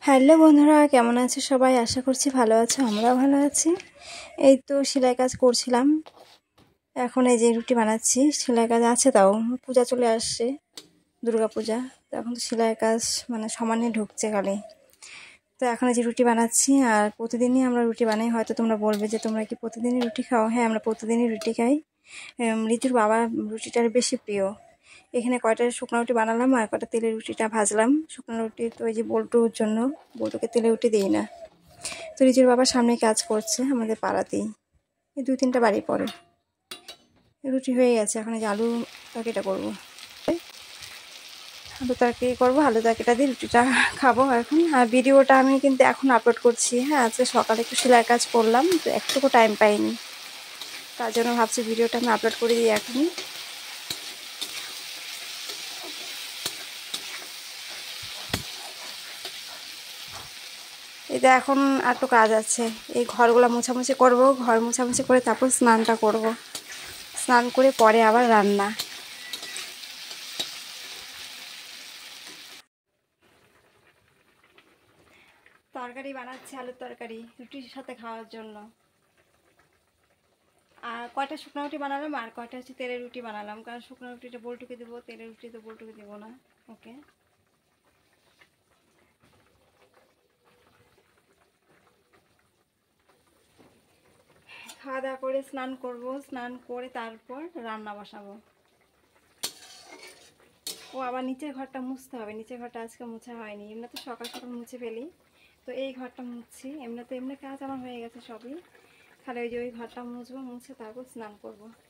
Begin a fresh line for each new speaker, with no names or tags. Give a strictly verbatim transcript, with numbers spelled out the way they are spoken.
Hello বন্ধুরা, কেমন আছে সবাই? আশা করছি ভালো আছো, আমরাও ভালো আছি। এই তো সেলাই কাজ করছিলাম, এখন এই যে রুটি বানাচ্ছি। সেলাই কাজ আছে, তাও পূজা চলে আসছে, দুর্গা পূজা। তো এখন তো সেলাই কাজ মানে সমানে ঢুকছে খালি। তো এখন এই যে রুটি বানাচ্ছি, আর প্রতিদিনই আমরা রুটি বানাই। হয়তো তোমরা বলবে যে তোমরা কি প্রতিদিনই রুটি খাও? হ্যাঁ, আমরা প্রতিদিনই রুটি খাই। ঋতুর বাবা রুটিটার বেশি প্রিয়। এখানে কয়টা শুকনো রুটি বানালাম আর কয়টা তেলের রুটিটা ভাজলাম। শুকনো রুটি তো ওই যে বল্টুর জন্য, বল্টুকে তেলে রুটি দিই না। তো রিজুর বাবা সামনে কাজ করছে আমাদের পাড়াতেই, এই দুই তিনটা বাড়ি পরে। রুটি হয়ে গেছে, এখন এই যে আলু তরকারিটা করবো। আলু তরকারি করবো, আলু তরকারিটা দিয়ে রুটিটা খাবো এখন। আর ভিডিওটা আমি কিন্তু এখন আপলোড করছি। হ্যাঁ, আজকে সকালে একটু সেলাই কাজ করলাম, তো একটুকু টাইম পাইনি, তার জন্য ভাবছি ভিডিওটা আমি আপলোড করে দিই এখনই। এটা এখন আর একটু কাজ আছে, এই ঘরগুলো মোছামুছি করব। ঘর মোছামুছি করে তারপর স্নানটা করব। স্নান করে পরে আবার রান্না। তরকারি বানাচ্ছি, আলুর তরকারি রুটির সাথে খাওয়ার জন্য। আর কয়টা শুকনো রুটি বানালাম, আর কয়টা হচ্ছে তেলের রুটি বানালাম, কারণ শুকনো রুটিটা বল্টুকে দেবো, তেলের রুটি তো বল্টুকে দেবো না। ওকে, খাওয়া দাওয়া করে স্নান করব, স্নান করে তারপর রান্না বসাবো। ও আবার নিচের ঘরটা মুছতে হবে, নিচের ঘরটা আজকে মুছা হয়নি। এমনি তো সকাল সকাল মুছে ফেলি, তো এই ঘরটা মুছছি। এমনি তো এমনি কাজ আমার হয়ে গেছে সবই, খালি ওই যে ওই ঘরটা মুছবো, মুছে তারপর স্নান করব।